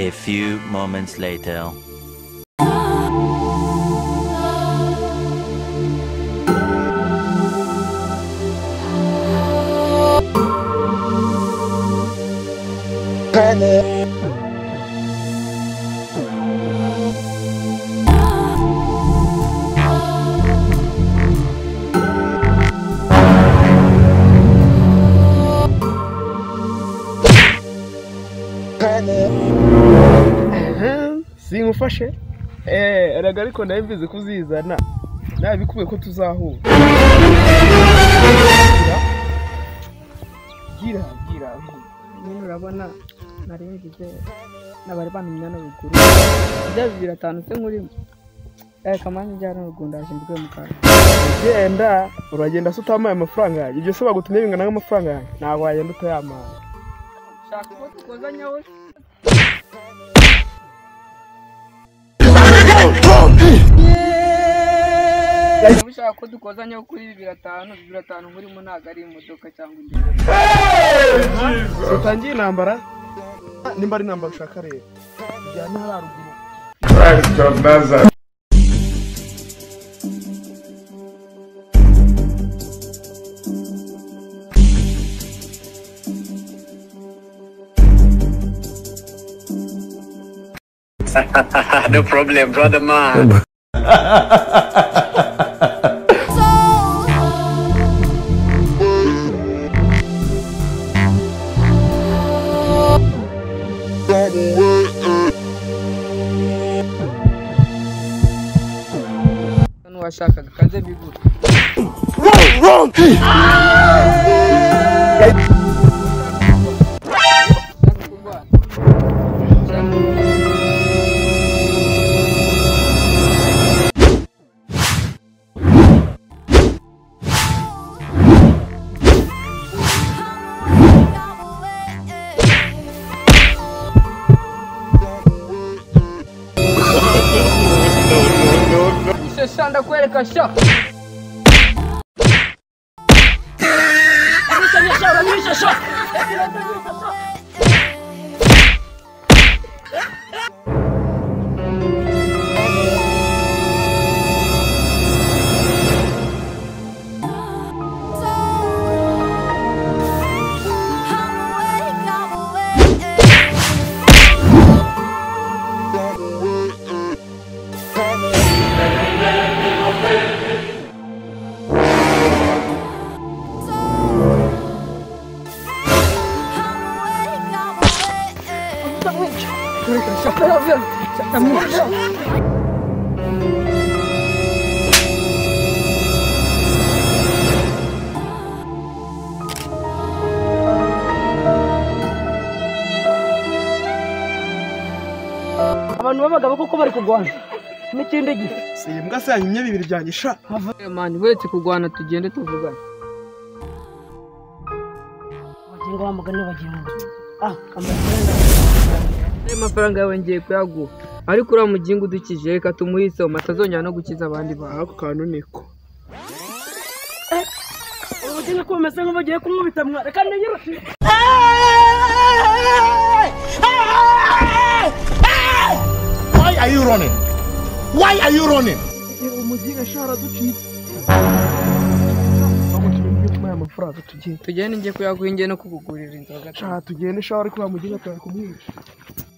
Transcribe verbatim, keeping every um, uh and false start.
A few moments later. Singufashe eh eraga ariko ndabimbize kuzizana nabikuye ko tuzahura gira gira nyine urabona narengize nabari bamenyana biguru bya bibiri atanu se nkurimo eh kamanyi njyana ugundaje mbwe mukara genda uragenda se utamaye amafaranga yaje ibyo se bagutumye bingana n'amafaranga yaje ntabwo wagenda utayamana shaka ko tukozanya we Ushaka ko dukozanya kuri bibiri atanu bibiri atanu muri mu naga ari imodoka cyangwa indi. Utangiye intambara nimba ari intambara ushaka rero. Bijyanye haruguru. Right Nazar. No problem, brother man. Washakaga kaze bigura. Wrong, wrong. Shanda kueleka sha. Abantu babagabo koko bari kugwana n'ikindi gihe simbwa se yanyimye bibiri byanjye sha man wetse kugwana tugende tuvugana wagenga wamugane wagenga ah amafaranga amafaranga yawe ngiye kuyaguha ariko ura mugingo udukije reka tumuhise matazongera no gukiza abandi ba ako kantu niko ubugingo komeza ngo bagiye kumubita mwa reka nanyirushe Why are you running? Why are you running? Umugingo shara dukitse amafaranga tugende tugende ngiye kuyaguha ingiye no kukugurira inzoga cha tugende shara ariko bamugingo atari kumwisha